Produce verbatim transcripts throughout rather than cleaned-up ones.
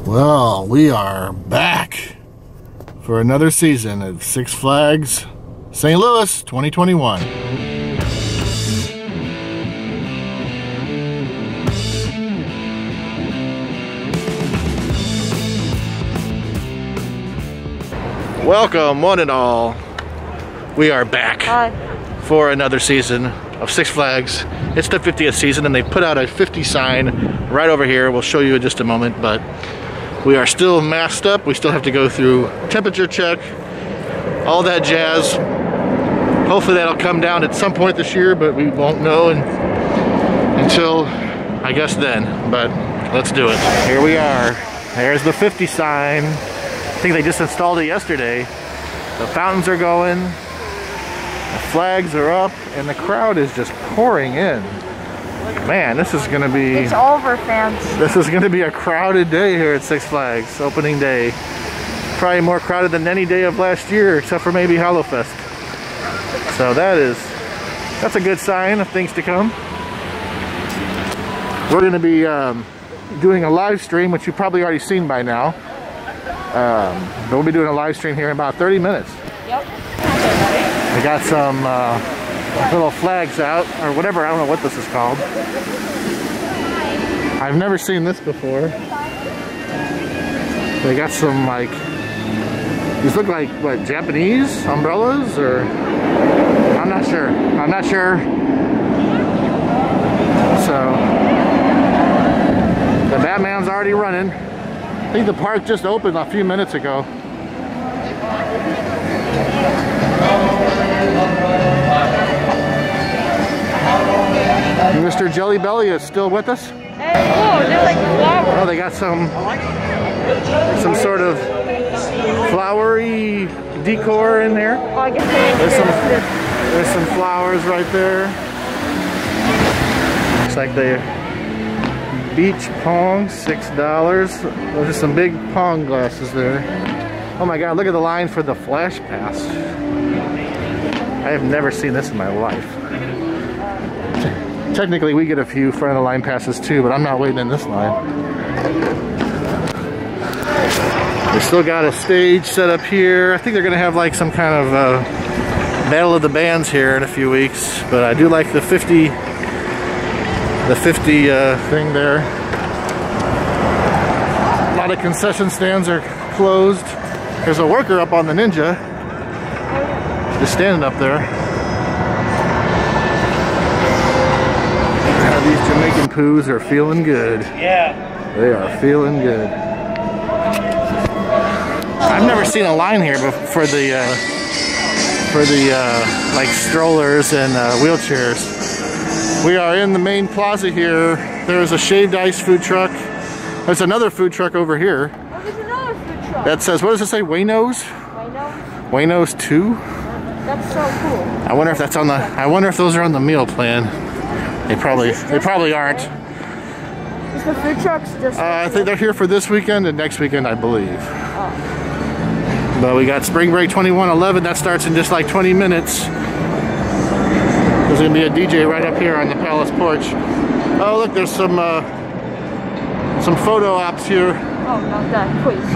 Well, we are back for another season of Six Flags Saint Louis twenty twenty-one. Welcome, one and all. We are back Hi. for another season of Six Flags. It's the fiftieth season, and they put out a fifty sign right over here. We'll show you in just a moment, but we are still masked up. We still have to go through temperature check, all that jazz. Hopefully that'll come down at some point this year, but we won't know and, until, I guess, then. But let's do it. Here we are. There's the fifty sign. I think they just installed it yesterday. The fountains are going, the flags are up, and the crowd is just pouring in. Man, this is gonna be... It's over, fans. This is gonna be a crowded day here at Six Flags, opening day. Probably more crowded than any day of last year, except for maybe Hallowfest. So that is, that's a good sign of things to come. We're gonna be um, doing a live stream, which you've probably already seen by now. Um, but we'll be doing a live stream here in about thirty minutes. Yep. We got some uh, little flags out, or whatever, I don't know what this is called. I've never seen this before. They got some, like, these look like, what, Japanese umbrellas, or, I'm not sure, I'm not sure. So, the Batman's already running. I think the park just opened a few minutes ago. Mister Jelly Belly is still with us. Hey, oh, they're like flowers. Oh, they got some some sort of flowery decor in there. Oh, I guess they There's some there's some flowers right there. Looks like the beach pong, six dollars. Those are some big pong glasses there. Oh my God! Look at the line for the Flash Pass. I have never seen this in my life. Technically, we get a few front of the line passes too, but I'm not waiting in this line. They still got a stage set up here. I think they're gonna have like some kind of uh, battle of the bands here in a few weeks. But I do like the fifty, the fifty uh, thing there. A lot of concession stands are closed. There's a worker up on the Ninja, just standing up there. These Jamaican poos are feeling good. Yeah. They are feeling good. I've never seen a line here for the uh, for the uh, like strollers and uh, wheelchairs. We are in the main plaza here. There's a shaved ice food truck. There's another food truck over here. Oh, there's another food truck. That says, what does it say? Wayno's? Wayno's? Wayno's two? That's so cool. I wonder if that's on the. I wonder if those are on the meal plan. They probably, they probably aren't. Is the food trucks just... Uh, I think they're here for this weekend and next weekend, I believe. Oh. But we got Spring Break twenty-one eleven. That starts in just like twenty minutes. There's gonna be a D J right up here on the palace porch. Oh, look, there's some uh, some photo ops here. Oh, not that, please.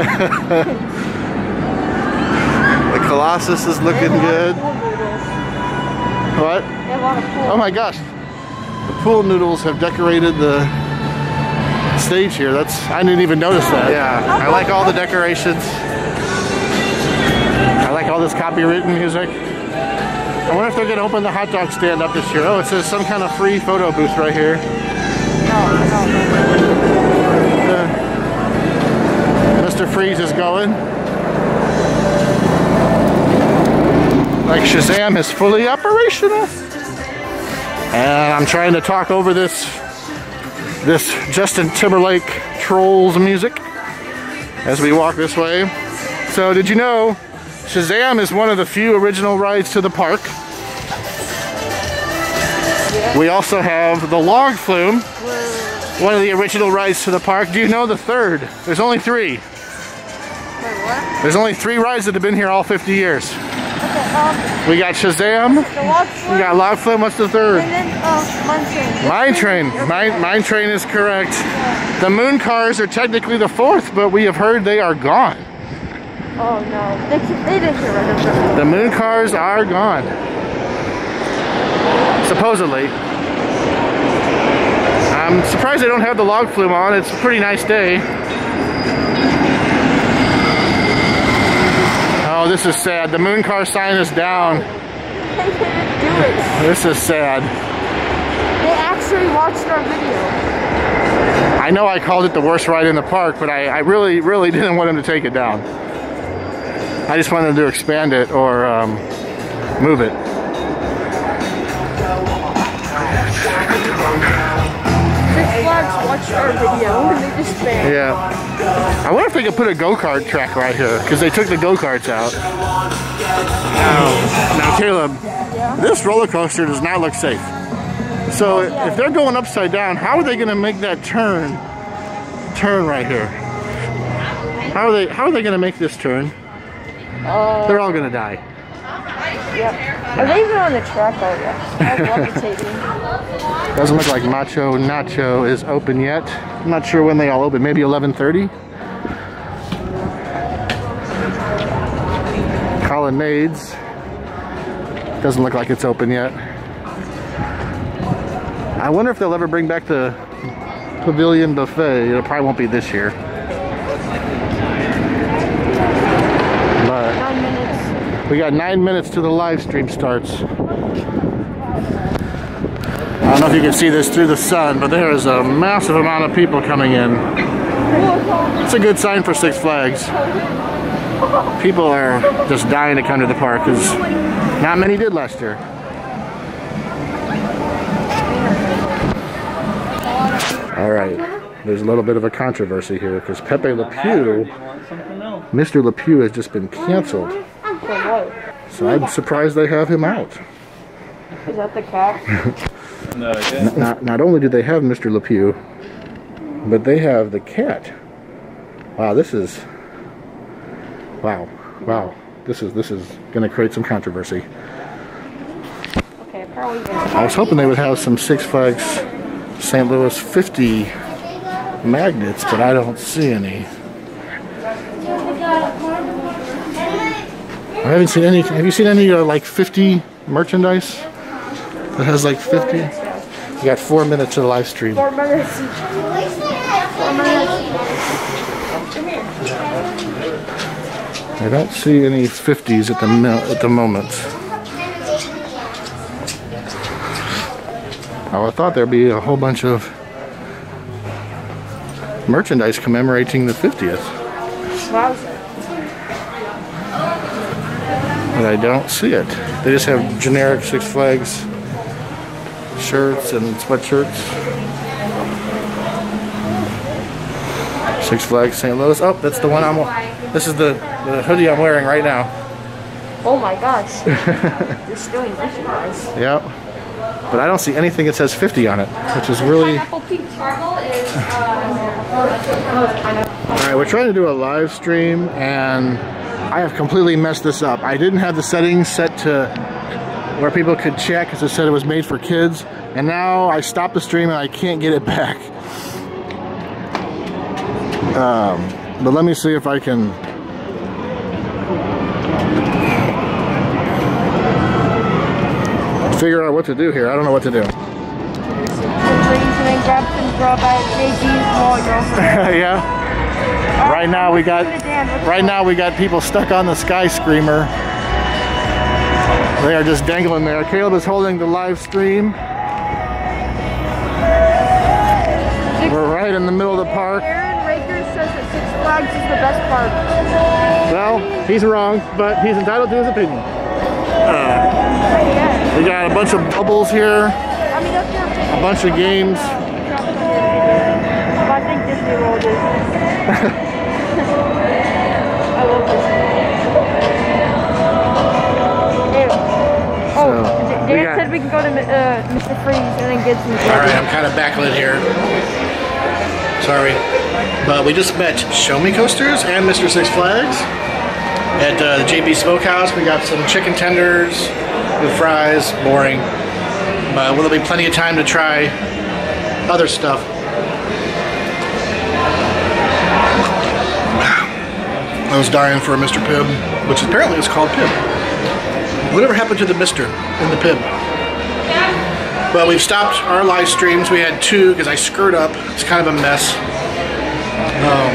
The Colossus is looking good. What? They have a lot of pool. Oh my gosh. The pool noodles have decorated the stage here. That's, I didn't even notice that. Yeah, I like all the decorations. I like all this copywritten music. I wonder if they're gonna open the hot dog stand up this year. Oh, it says some kind of free photo booth right here. No, no, no. Uh, Mister Freeze is going. Like Shazam is fully operational. And I'm trying to talk over this this Justin Timberlake Trolls music as we walk this way. So did you know Shazam is one of the few original rides to the park? Yeah. We also have the Log Flume, one of the original rides to the park. Do you know the third? There's only three. Wait, what? There's only three rides that have been here all fifty years. Okay, um, We got Shazam. the log flume. We got Log Flume. What's the third? And then, uh, Mine Train. Mine Train. Mine, Mine Train is correct. The Moon Cars are technically the fourth, but we have heard they are gone. Oh no, they, they didn't get rid of them. The Moon Cars are gone. Supposedly. I'm surprised they don't have the Log Flume on. It's a pretty nice day. Oh, this is sad. The Moon Car sign is down. They didn't do it. This is sad. They actually watched our video. I know I called it the worst ride in the park, but I, I really, really didn't want him to take it down. I just wanted to expand it or um, move it. Six Flags watched our video and they just banned. Yeah. I wonder if they could put a go-kart track right here, because they took the go-karts out. Now, now Caleb, Yeah. this roller coaster does not look safe. So if they're going upside down, how are they going to make that turn, turn right here? How are they, how are they going to make this turn? Uh, They're all going to die. Yep. Are they even on the track already? I'm levitating. Doesn't look like Macho Nacho is open yet. I'm not sure when they all open. Maybe eleven thirty? Colonnades. Doesn't look like it's open yet. I wonder if they'll ever bring back the Pavilion Buffet. It probably won't be this year. But Nine minutes. we got nine minutes till the live stream starts. I don't know if you can see this through the sun, but there is a massive amount of people coming in. It's a good sign for Six Flags. People are just dying to come to the park because not many did last year. All right, there's a little bit of a controversy here because Pepe Le Pew, Mister Le Pew has just been canceled. For what? So I'm surprised they have him out. Is that the cat? No, it didn't. Not, not only do they have Mister Le Pew, but they have the cat. Wow, this is, wow, wow. This is, this is going to create some controversy. Okay, probably. I was hoping they would have some Six Flags Saint Louis fifty magnets, but I don't see any. I haven't seen any. Have you seen any uh, like fifty merchandise that has like fifty? You got four minutes of the live stream. Four minutes. Four minutes. I don't see any fifties at the at the moment. Oh, I thought there'd be a whole bunch of merchandise commemorating the fiftieth. Wowza. But I don't see it. They just have generic Six Flags shirts and sweatshirts. Six Flags Saint Louis. Oh, that's the one I'm. This is the, the hoodie I'm wearing right now. Oh my gosh. You're stealing merchandise. Yep. But I don't see anything that says fifty on it, which is really. Pineapple peach marble is. Uh, All right, we're trying to do a live stream, and I have completely messed this up. I didn't have the settings set to where people could check because it said it was made for kids, and now I stopped the stream and I can't get it back. Um, but let me see if I can. Figure out what to do here. I don't know what to do. Yeah. Right now we got right now we got people stuck on the Sky Screamer. They are just dangling there. Caleb is holding the live stream. We're right in the middle of the park. Aaron Raker says that Six Flags is the best park. Well, he's wrong, but he's entitled to his opinion. Uh, we got a bunch of bubbles here, I mean, that's your opinion. a bunch of games. I think Disney World is. I love Disney. Oh, So, we Dan got- said we can go to uh, Mister Freeze and then get some. Alright, I'm kind of backlit here. Sorry. But we just met Show Me Coasters and Mister Six Flags. At uh, the J B Smokehouse, we got some chicken tenders with fries. Boring. But will there be plenty of time to try other stuff? I was dying for a Mister Pibb, which apparently is called Pibb. Whatever happened to the Mister in the Pibb? Well, we've stopped our live streams. We had two because I screwed up. It's kind of a mess. Um,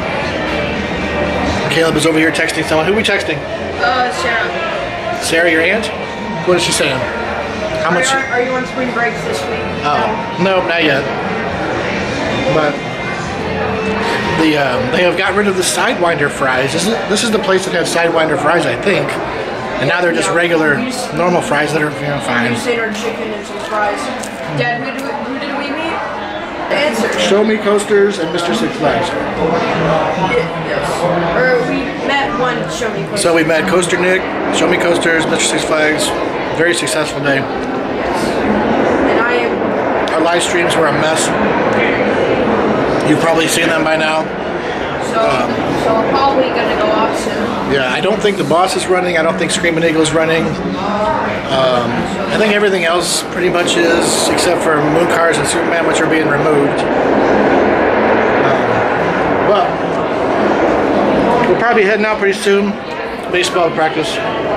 Caleb is over here texting someone. Who are we texting? Uh, Sarah. Sarah, your aunt? What is she saying? How much? Are, are you on spring break this week? Oh, no, not yet. But the um, they have got rid of the Sidewinder fries. This is, this is the place that had Sidewinder fries, I think. And now they're just regular, normal fries that are, you know, fine. Considered chicken and some fries. Dad, who, do, who did we meet? Answer. Show Me Coasters and Mister Six Flags. Yes. Or we met one Show Me Coasters. So we met Coaster Nick, Show Me Coasters, Mister Six Flags. Very successful day. Yes. And I am... Our live streams were a mess. You've probably seen them by now. So, um, so we're probably going to go off soon. Yeah, I don't think the boss is running. I don't think Screaming Eagle is running. Um, I think everything else pretty much is, except for Moon Cars and Superman, which are being removed. Um, well, we'll probably be heading out pretty soon. Baseball practice.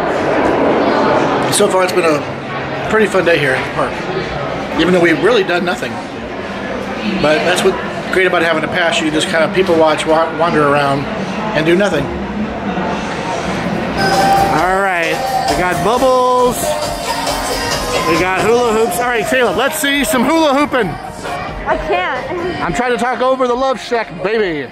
So far, it's been a pretty fun day here at the park. Even though we've really done nothing. But that's what great about having a pass. You just kind of people watch, wa wander around, and do nothing. All right, we got bubbles. We got hula hoops. All right, Caleb, let's see some hula hooping. I can't. I'm trying to talk over the Love Shack, baby.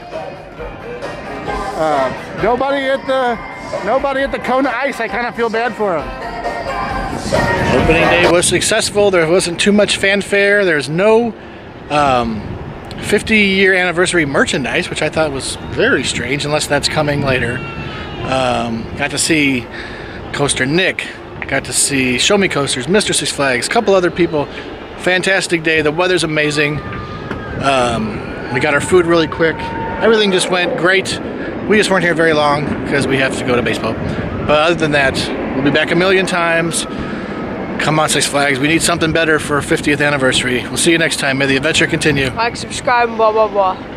Uh, nobody at the nobody at the Kona Ice. I kind of feel bad for them. Opening day was successful. There wasn't too much fanfare. There's no um, fifty year anniversary merchandise, which I thought was very strange, unless that's coming later. Um, got to see Coaster Nick. Got to see Show Me Coasters, Mister Six Flags, a couple other people. Fantastic day. The weather's amazing. Um, we got our food really quick. Everything just went great. We just weren't here very long because we have to go to baseball. But other than that, we'll be back a million times. Come on, Six Flags. We need something better for our fiftieth anniversary. We'll see you next time. May the adventure continue. Like, subscribe, blah, blah, blah.